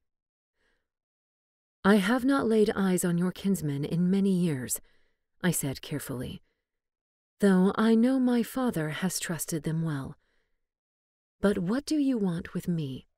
"I have not laid eyes on your kinsmen in many years," I said carefully, "though I know my father has trusted them well. But what do you want with me?"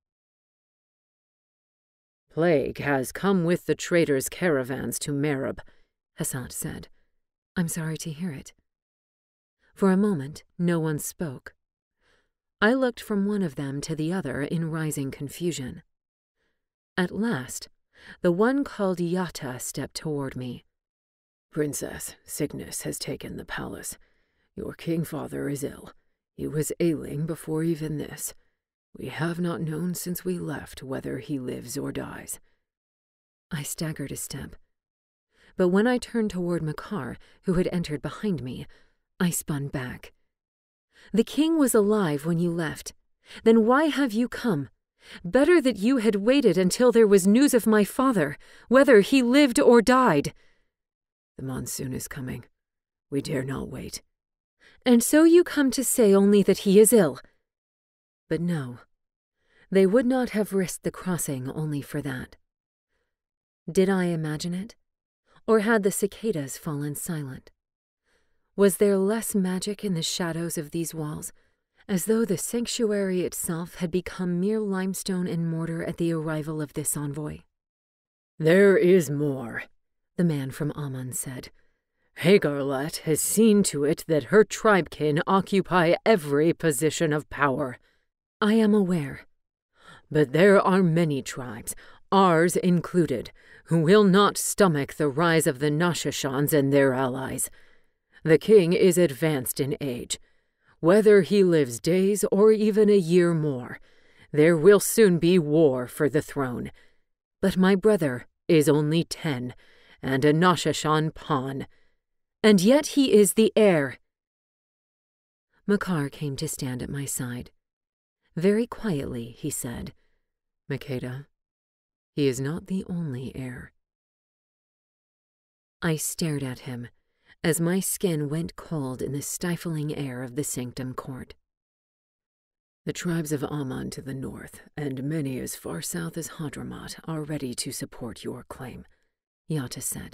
"Plague has come with the traders' caravans to Merib," Hassat said. "I'm sorry to hear it." For a moment, no one spoke. I looked from one of them to the other in rising confusion. At last, the one called Yatta stepped toward me. "Princess, sickness has taken the palace. Your king-father is ill. He was ailing before even this. We have not known since we left whether he lives or dies." I staggered a step. But when I turned toward Makar, who had entered behind me, I spun back. "The king was alive when you left. Then why have you come? Better that you had waited until there was news of my father, whether he lived or died." "The monsoon is coming. We dare not wait." "And so you come to say only that he is ill?" But no, they would not have risked the crossing only for that. Did I imagine it? Or had the cicadas fallen silent? Was there less magic in the shadows of these walls, as though the sanctuary itself had become mere limestone and mortar at the arrival of this envoy? "There is more," the man from Ammon said. "Hagarlat has seen to it that her tribekin occupy every position of power." "I am aware." "But there are many tribes, ours included, who will not stomach the rise of the Nashashans and their allies. The king is advanced in age. Whether he lives days or even a year more, there will soon be war for the throne. But my brother is only 10, and a Nashashan pawn. And yet he is the heir." Makar came to stand at my side. Very quietly, he said, "Makeda, he is not the only heir." I stared at him, as my skin went cold in the stifling air of the Sanctum Court. "The tribes of Ammon to the north, and many as far south as Hadramaut, are ready to support your claim," Yatta said.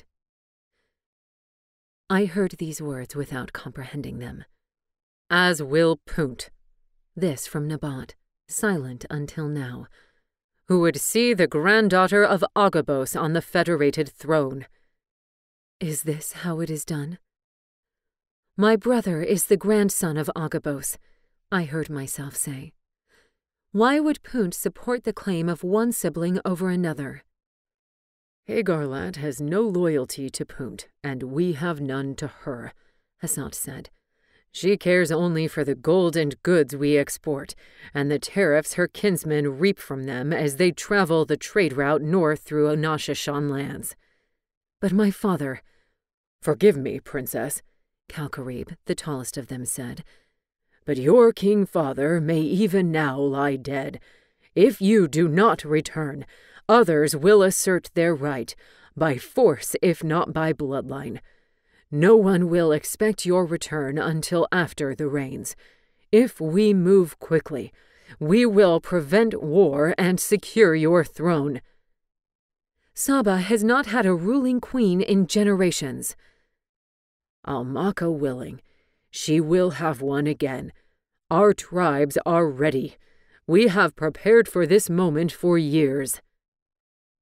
I heard these words without comprehending them. "As will Punt," this from Nabat, silent until now, "who would see the granddaughter of Agabos on the federated throne." "Is this how it is done?" "My brother is the grandson of Agabos," I heard myself say. "Why would Punt support the claim of one sibling over another?" "Hagarlat has no loyalty to Punt, and we have none to her," Hassat said. "She cares only for the gold and goods we export, and the tariffs her kinsmen reap from them as they travel the trade route north through Nashashan lands." "But my father—" "Forgive me, princess," Calcarib, the tallest of them, said, "but your king-father may even now lie dead. If you do not return, others will assert their right, by force if not by bloodline. No one will expect your return until after the rains. If we move quickly, we will prevent war and secure your throne." "Saba has not had a ruling queen in generations." "Almaka willing, she will have one again. Our tribes are ready. We have prepared for this moment for years."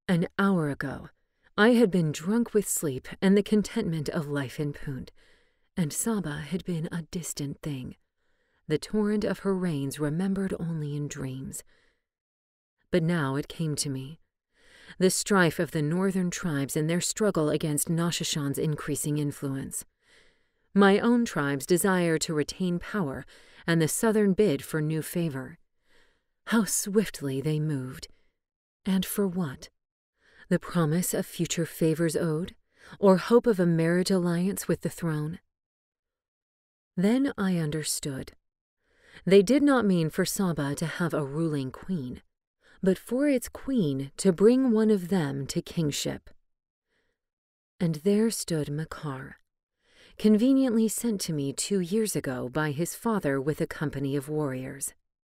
An hour ago, I had been drunk with sleep and the contentment of life in Punt, and Saba had been a distant thing, the torrent of her rains remembered only in dreams. But now it came to me, the strife of the northern tribes in their struggle against Nashashan's increasing influence. My own tribe's desire to retain power and the southern bid for new favor. How swiftly they moved. And for what? The promise of future favors owed, or hope of a marriage alliance with the throne? Then I understood. They did not mean for Saba to have a ruling queen, but for its queen to bring one of them to kingship. And there stood Makar, conveniently sent to me 2 years ago by his father with a company of warriors.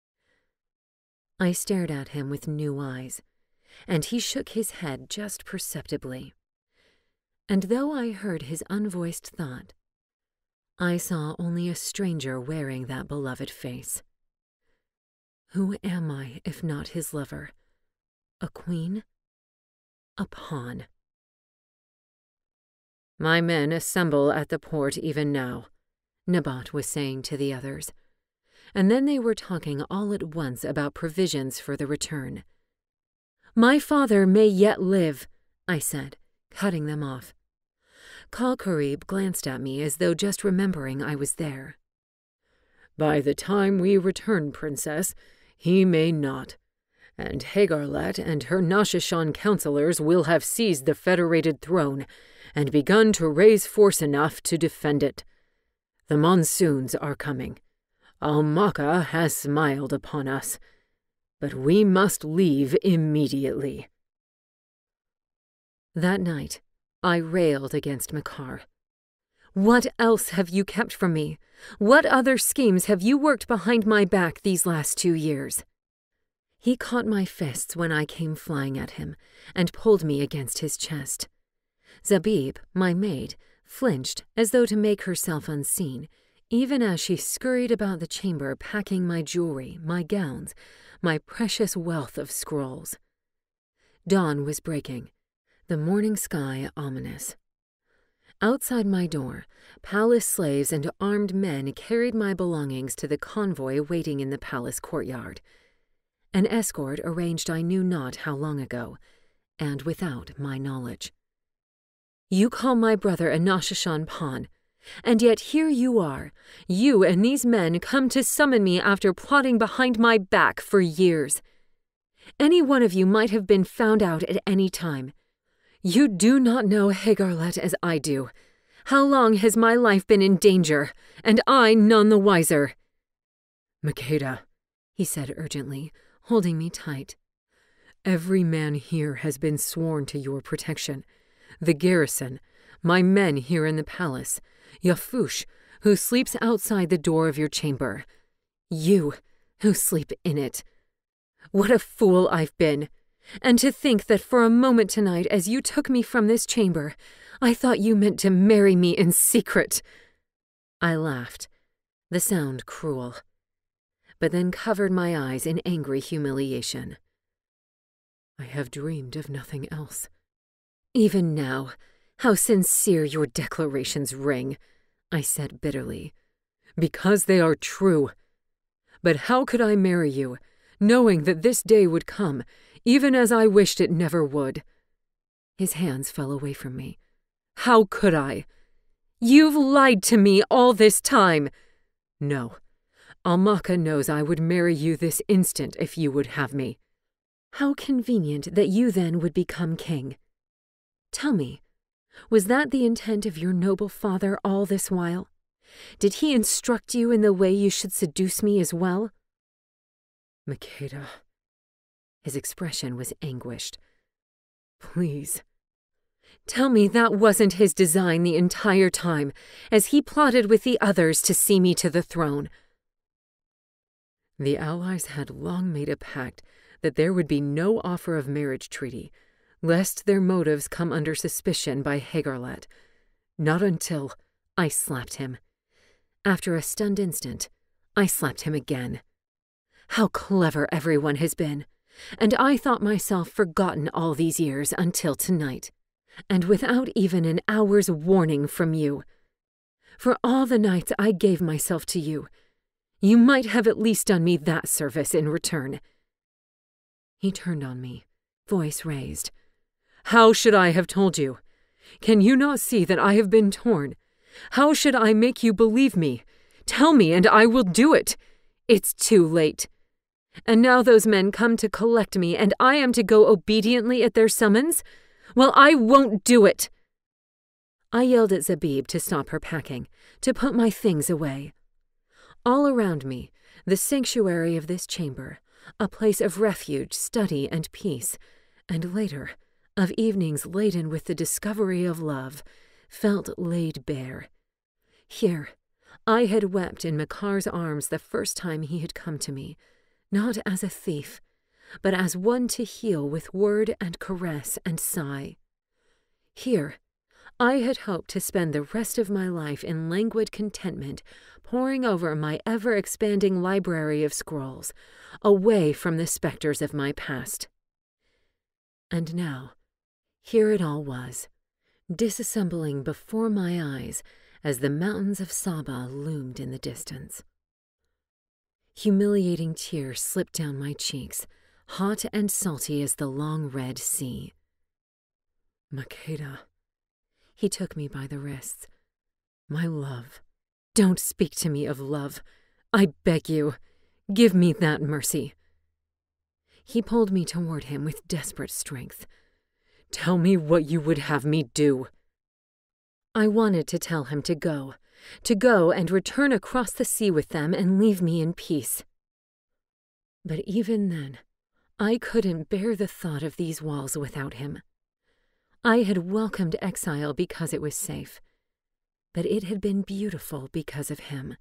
I stared at him with new eyes, and he shook his head just perceptibly. And though I heard his unvoiced thought, I saw only a stranger wearing that beloved face. Who am I if not his lover? A queen? A pawn? My men assemble at the port even now, Nabat was saying to the others, and then they were talking all at once about provisions for the return. My father may yet live, I said, cutting them off. Kal-Karib glanced at me as though just remembering I was there. By the time we return, Princess, he may not, and Hagarlet and her Nashashan counselors will have seized the federated throne and begun to raise force enough to defend it. The monsoons are coming. Al-Makka has smiled upon us, but we must leave immediately. That night, I railed against Makar. What else have you kept from me? What other schemes have you worked behind my back these last 2 years? He caught my fists when I came flying at him and pulled me against his chest. Zabib, my maid, flinched as though to make herself unseen, even as she scurried about the chamber packing my jewelry, my gowns, my precious wealth of scrolls. Dawn was breaking, the morning sky ominous. Outside my door, palace slaves and armed men carried my belongings to the convoy waiting in the palace courtyard. An escort arranged I knew not how long ago, and without my knowledge. You call my brother a Nashashan pawn, and yet here you are, you and these men come to summon me after plotting behind my back for years. Any one of you might have been found out at any time. You do not know Hagarlet as I do. How long has my life been in danger, and I none the wiser? Makeda, he said urgently, holding me tight. Every man here has been sworn to your protection. The garrison, my men here in the palace, Yafush, who sleeps outside the door of your chamber. You, who sleep in it. What a fool I've been. And to think that for a moment tonight, as you took me from this chamber, I thought you meant to marry me in secret. I laughed, the sound cruel, but then covered my eyes in angry humiliation. I have dreamed of nothing else. Even now, how sincere your declarations ring, I said bitterly. Because they are true. But how could I marry you, knowing that this day would come, even as I wished it never would? His hands fell away from me. How could I? You've lied to me all this time. No. Al-Makka knows I would marry you this instant if you would have me. How convenient that you then would become king. Tell me, was that the intent of your noble father all this while? Did he instruct you in the way you should seduce me as well? Makeda. His expression was anguished. Please. Tell me that wasn't his design the entire time, as he plotted with the others to see me to the throne. The allies had long made a pact that there would be no offer of marriage treaty, lest their motives come under suspicion by Hagarlet. Not until I slapped him. After a stunned instant, I slapped him again. How clever everyone has been. And I thought myself forgotten all these years until tonight, and without even an hour's warning from you. For all the nights I gave myself to you, you might have at least done me that service in return." He turned on me, voice raised. "How should I have told you? Can you not see that I have been torn? How should I make you believe me? Tell me, and I will do it. It's too late. And now those men come to collect me, and I am to go obediently at their summons? Well, I won't do it." I yelled at Zabib to stop her packing, to put my things away. All around me, the sanctuary of this chamber, a place of refuge, study, and peace, and later, of evenings laden with the discovery of love, felt laid bare. Here, I had wept in Makar's arms the first time he had come to me, not as a thief, but as one to heal with word and caress and sigh. Here, I had hoped to spend the rest of my life in languid contentment, poring over my ever-expanding library of scrolls, away from the specters of my past. And now, here it all was, disassembling before my eyes as the mountains of Saba loomed in the distance. Humiliating tears slipped down my cheeks, hot and salty as the long red sea. "Makeda," he took me by the wrists. "My love, don't speak to me of love. I beg you, give me that mercy." He pulled me toward him with desperate strength. "Tell me what you would have me do." I wanted to tell him to go and return across the sea with them and leave me in peace. But even then, I couldn't bear the thought of these walls without him. I had welcomed exile because it was safe, but it had been beautiful because of him.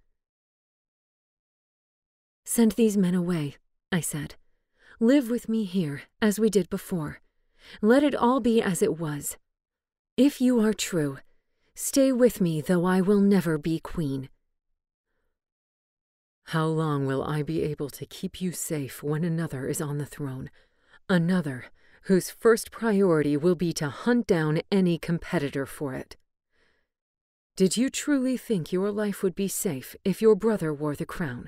"Send these men away," I said. "Live with me here, as we did before. Let it all be as it was. If you are true, stay with me, though I will never be queen." "How long will I be able to keep you safe when another is on the throne? Another whose first priority will be to hunt down any competitor for it? Did you truly think your life would be safe if your brother wore the crown?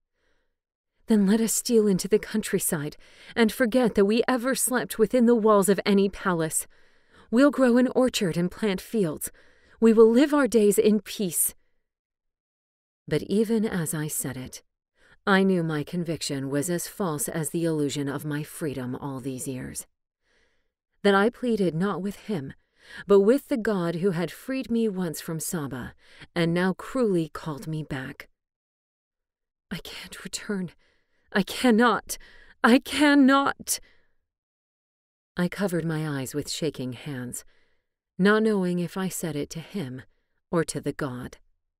Then let us steal into the countryside and forget that we ever slept within the walls of any palace. We'll grow an orchard and plant fields. We will live our days in peace." But even as I said it, I knew my conviction was as false as the illusion of my freedom all these years. That I pleaded not with him, but with the God who had freed me once from Saba, and now cruelly called me back. "I can't return. I cannot. I cannot." I covered my eyes with shaking hands, not knowing if I said it to him or to the God.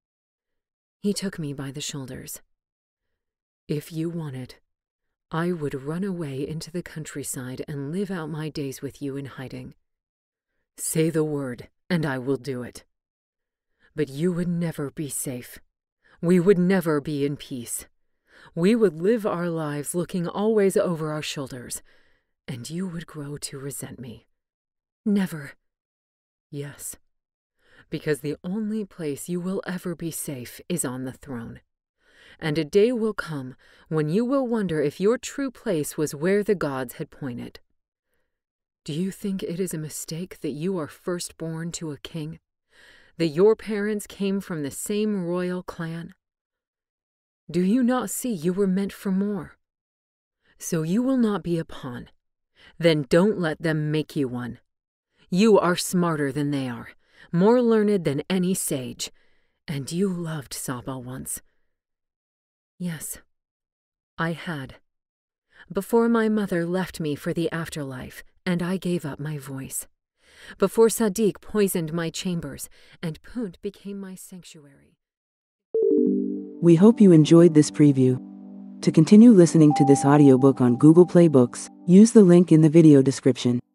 He took me by the shoulders. "If you wanted, I would run away into the countryside and live out my days with you in hiding. Say the word, and I will do it. But you would never be safe. We would never be in peace. We would live our lives looking always over our shoulders, and you would grow to resent me." "Never." "Yes, because the only place you will ever be safe is on the throne. And a day will come when you will wonder if your true place was where the gods had pointed. Do you think it is a mistake that you are firstborn to a king? That your parents came from the same royal clan? Do you not see you were meant for more? So you will not be a pawn. Then don't let them make you one. You are smarter than they are, more learned than any sage, and you loved Saba once." Yes, I had. Before my mother left me for the afterlife, and I gave up my voice. Before Sadiq poisoned my chambers, and Punt became my sanctuary. We hope you enjoyed this preview. To continue listening to this audiobook on Google Play Books, use the link in the video description.